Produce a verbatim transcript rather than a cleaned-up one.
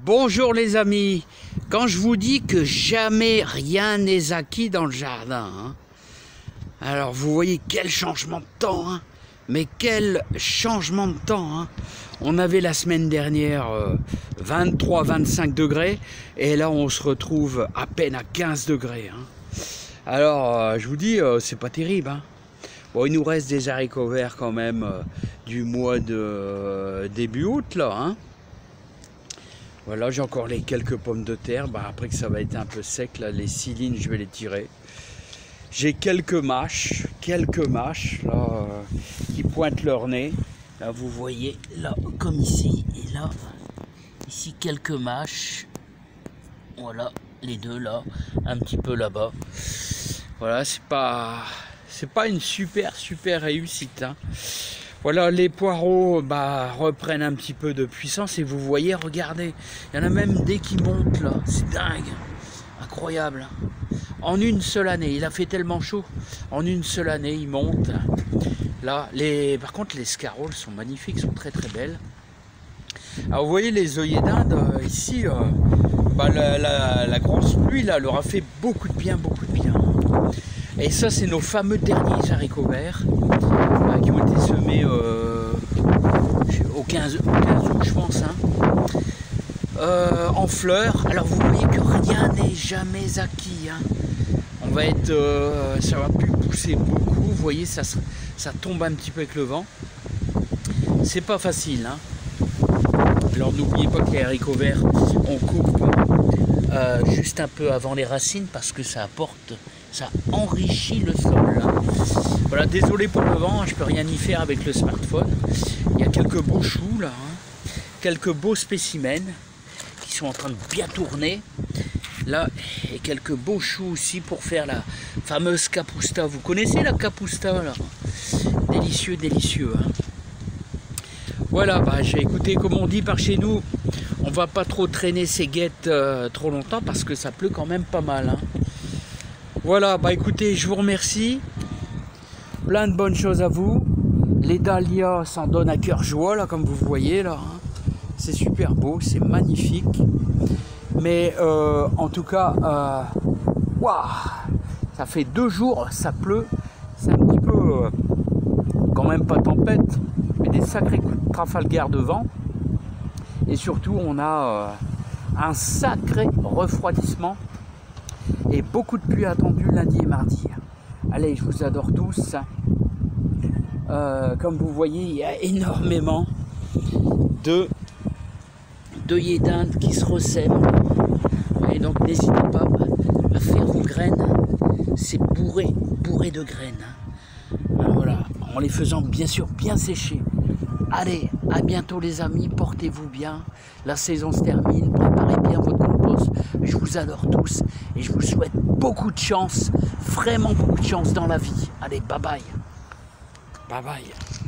Bonjour les amis, quand je vous dis que jamais rien n'est acquis dans le jardin, hein, alors vous voyez quel changement de temps, hein, mais quel changement de temps. Hein. On avait la semaine dernière euh, vingt-trois vingt-cinq degrés et là on se retrouve à peine à quinze degrés. Hein. Alors euh, je vous dis, euh, c'est pas terrible. Hein. Bon, il nous reste des haricots verts quand même euh, du mois de euh, début août là. Hein. Voilà, j'ai encore les quelques pommes de terre. Bah, après que ça va être un peu sec, là, les six lignes, je vais les tirer. J'ai quelques mâches, quelques mâches là, euh, qui pointent leur nez. Là, vous voyez, là, comme ici, et là, ici, quelques mâches. Voilà, les deux là, un petit peu là-bas. Voilà, c'est pas, c'est pas une super, super réussite. Hein. Voilà, les poireaux bah, reprennent un petit peu de puissance et vous voyez, regardez, il y en a même des qui montent là, c'est dingue, incroyable. En une seule année, il a fait tellement chaud, en une seule année, ils montent. Là, les... par contre, les scaroles sont magnifiques, sont très très belles. Alors vous voyez les œillets d'Inde, euh, ici, euh, bah, la, la, la grosse pluie là, leur a fait beaucoup de bien, beaucoup de bien. Et ça, c'est nos fameux derniers haricots verts euh, qui ont été semés euh, au quinze août, je pense, hein, euh, en fleurs. Alors vous voyez que rien n'est jamais acquis. Hein. On va être, euh, ça va plus pousser beaucoup. Vous voyez, ça, ça tombe un petit peu avec le vent. C'est pas facile. Hein. Alors n'oubliez pas que les haricots verts, on coupe euh, juste un peu avant les racines parce que ça apporte. Ça enrichit le sol. Voilà, désolé pour le vent, je peux rien y faire avec le smartphone. Il y a quelques beaux choux là, hein, quelques beaux spécimens qui sont en train de bien tourner. Là, et quelques beaux choux aussi pour faire la fameuse capusta. Vous connaissez la capusta là? Délicieux, délicieux. Hein. Voilà, bah, j'ai écouté comme on dit par chez nous, on va pas trop traîner ces guêtres euh, trop longtemps parce que ça pleut quand même pas mal. Hein. Voilà, bah écoutez, je vous remercie. Plein de bonnes choses à vous. Les dahlias s'en donnent à cœur joie, là, comme vous voyez, là. Hein. C'est super beau, c'est magnifique. Mais euh, en tout cas, euh, waouh, ça fait deux jours, ça pleut. C'est un petit peu, euh, quand même pas tempête, mais des sacrés coups de Trafalgar de vent. Et surtout, on a euh, un sacré refroidissement. Et beaucoup de pluie attendue lundi et mardi. Allez, je vous adore tous. Euh, comme vous voyez, il y a énormément de d'œillets d'Inde qui se ressèment. Et donc n'hésitez pas à faire vos graines. C'est bourré, bourré de graines. Alors voilà, en les faisant bien sûr bien sécher. Allez, à bientôt les amis, portez-vous bien. La saison se termine, préparez bien votre compost. Je vous adore tous et je vous souhaite beaucoup de chance, vraiment beaucoup de chance dans la vie. Allez, bye bye. Bye bye.